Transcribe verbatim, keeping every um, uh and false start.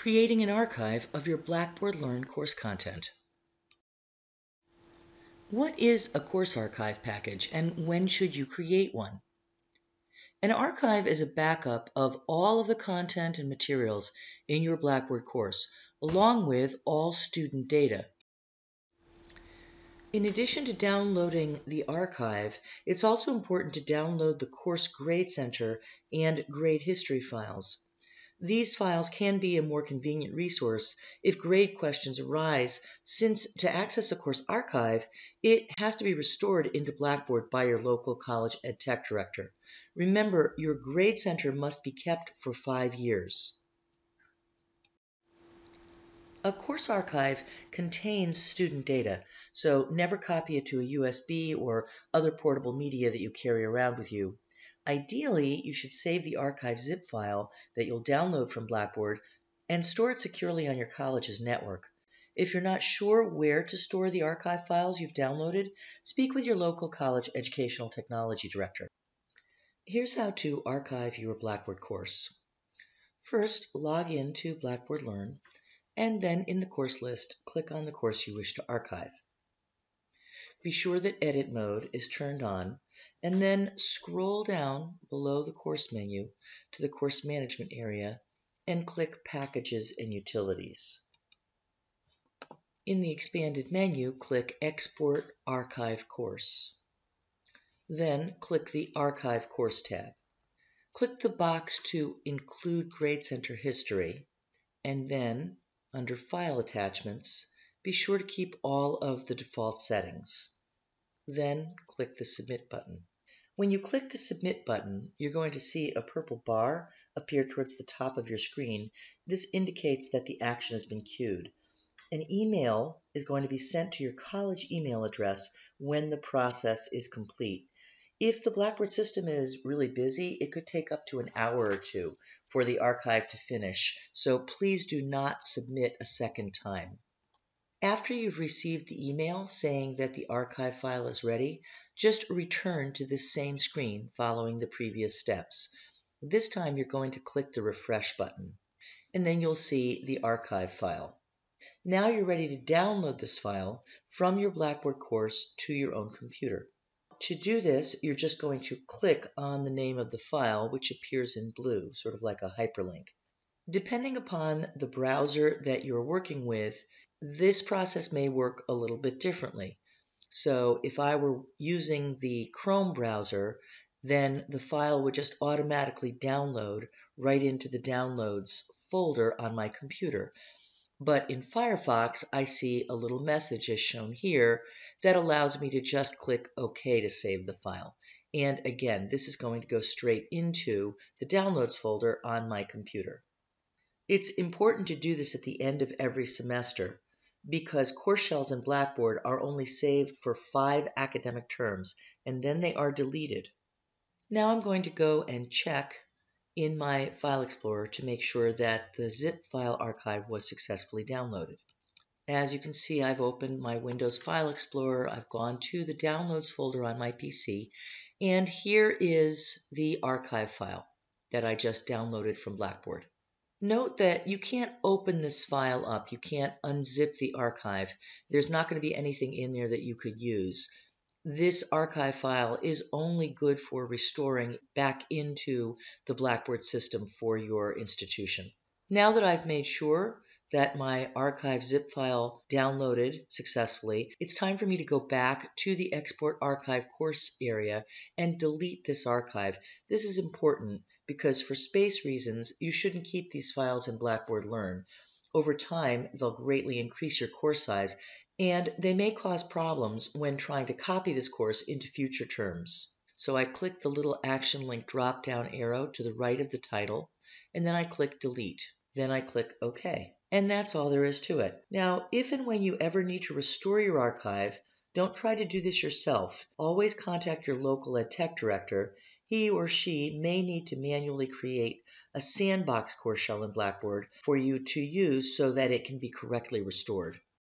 Creating an archive of your Blackboard Learn course content. What is a course archive package and when should you create one? An archive is a backup of all of the content and materials in your Blackboard course, along with all student data. In addition to downloading the archive, it's also important to download the Course Grade Center and Grade History files. These files can be a more convenient resource if grade questions arise, since to access a course archive, it has to be restored into Blackboard by your local college ed tech director. Remember, your Grade Center must be kept for five years. A course archive contains student data, so never copy it to a U S B or other portable media that you carry around with you. Ideally, you should save the archive zip file that you'll download from Blackboard and store it securely on your college's network. If you're not sure where to store the archive files you've downloaded, speak with your local college educational technology director. Here's how to archive your Blackboard course. First, log in to Blackboard Learn, and then in the course list, click on the course you wish to archive. Be sure that Edit mode is turned on, and then scroll down below the course menu to the Course Management area and click Packages and Utilities. In the expanded menu, click Export Archive Course. Then click the Archive Course tab. Click the box to include Grade Center history, and then, under File Attachments, be sure to keep all of the default settings. Then click the Submit button. When you click the Submit button, you're going to see a purple bar appear towards the top of your screen. This indicates that the action has been queued. An email is going to be sent to your college email address when the process is complete. If the Blackboard system is really busy, it could take up to an hour or two for the archive to finish, so please do not submit a second time. After you've received the email saying that the archive file is ready, just return to this same screen following the previous steps. This time you're going to click the Refresh button, and then you'll see the archive file. Now you're ready to download this file from your Blackboard course to your own computer. To do this, you're just going to click on the name of the file, which appears in blue, sort of like a hyperlink. Depending upon the browser that you're working with, this process may work a little bit differently. So if I were using the Chrome browser, then the file would just automatically download right into the Downloads folder on my computer. But in Firefox, I see a little message as shown here that allows me to just click OK to save the file. And again, this is going to go straight into the Downloads folder on my computer. It's important to do this at the end of every semester because course shells in Blackboard are only saved for five academic terms, and then they are deleted. Now I'm going to go and check in my File Explorer to make sure that the zip file archive was successfully downloaded. As you can see, I've opened my Windows File Explorer, I've gone to the Downloads folder on my P C, and here is the archive file that I just downloaded from Blackboard. Note that you can't open this file up, you can't unzip the archive. There's not going to be anything in there that you could use. This archive file is only good for restoring back into the Blackboard system for your institution. Now that I've made sure that my archive zip file downloaded successfully, it's time for me to go back to the Export Archive Course area and delete this archive. This is important because for space reasons, you shouldn't keep these files in Blackboard Learn. Over time, they'll greatly increase your course size, and they may cause problems when trying to copy this course into future terms. So I click the little action link drop-down arrow to the right of the title, and then I click Delete. Then I click OK. And that's all there is to it. Now, if and when you ever need to restore your archive, don't try to do this yourself. Always contact your local ed tech director. He or she may need to manually create a sandbox course shell in Blackboard for you to use so that it can be correctly restored.